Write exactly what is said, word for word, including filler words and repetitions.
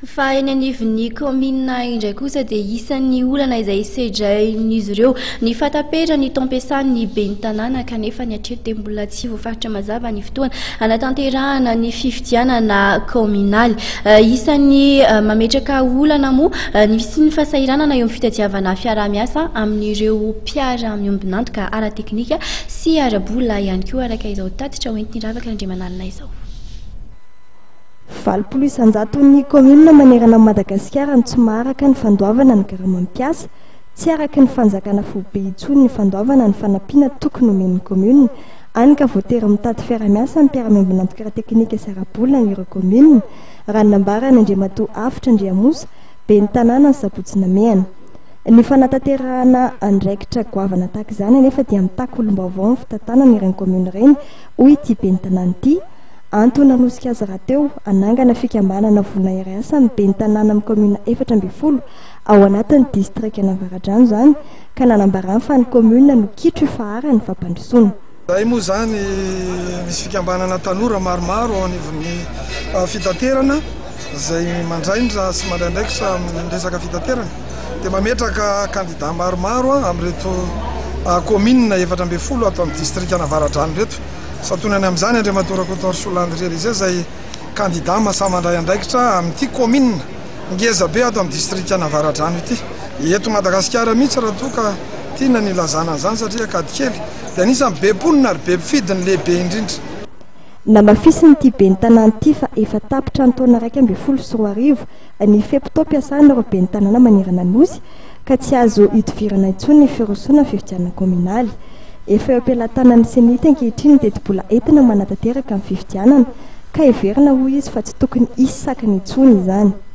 Fa eny anivon'ny komina indray kosa dia isan'ny olana izay sedrain'izy ireo ny fatapera ny tompesan'ny ben'ny tanàna kanefa ny hatreto dia mbola tsy voafaritra mazava ny fotoana anatanterahana ny fifidianana kominaly. Isan'ny mametraka olana moa ny sy ny fahasahiranana eo amin'ny fitadiavana fiara-miasa amin'ireo mpiara-miombonanto ka ara-teknika sy ara-bola ihany koa araka izao tatitra hoentin'ny ravaka Andriamanalina izao. valopolo isanjato ny komina manerana Madagasikara ny tsy maharaka ny fandoavana ny garamampiasa, tsy araka ny fanjakana foibe intsony ny fandoavana ny fanampiana tokony omen'ny komina, any ka voatery mitady fiara-miasa ny mpiara-miombonanto ara-teknika sy ara-bola ireo komina, raha nambarany Andriamatoa Afitra Andriamosa, ben'ny tanàna ny Sabotsy Namehana. Ny fanatanterahana andraikitra goavana tahaka izany anefa dia mitako olom-baovao ny fitantanana ireny komina ireny, hoy ity ben'ny tanàna ity. Antony nanosika azy rahateo anangana fikambanana vola iray asa ny ben'ny tanàna amin'ny komina efatra ambin'ny folo ao anatin'ny distrikta Navaradrano izany, ka nanambarany fa ny komina no kitro faharany fampandrosoana. Zay moa zany misy fikambanana tanora maromaro ao anivon'ny fitaterana izay mandraindra sy mandraindraikitra amin'ny resaka fitaterana dia mametraka kandida maromaro amin'ireto komina efatra ambin'ny folo ato amin'ny distrikta Navaradrano reto. Satonany amin'izany Andriamatoa Rakotoary Solandry izay zay kandida masamandray andraikitra amin'ity komina ngeza be ato amin'ny distrikta Navaradrano ity. Eto Madagasikara mihitsy raha toa ka tiana ny lazana an'izany satria kadikely dia anisan'ny be mponina ary be mpifidy ny lehibe indrindra. Namafisiny ity ben'ny tanàna ity fa efa tapitra ny taona raika ambin'ny folo sy roa arivo ny fepitao-piasana ireo ben'ny tanàna manerana nosy ka tsy azo hitovirana intsony ny firosoana fifidianana kominaly. Efa eo am-pelantanan'ny senita ankehitriny dia mbola entina manatanteraka amin'ny fifidianana ka heverina hoy izy fa tsy tokony hisy sakany intsony izany.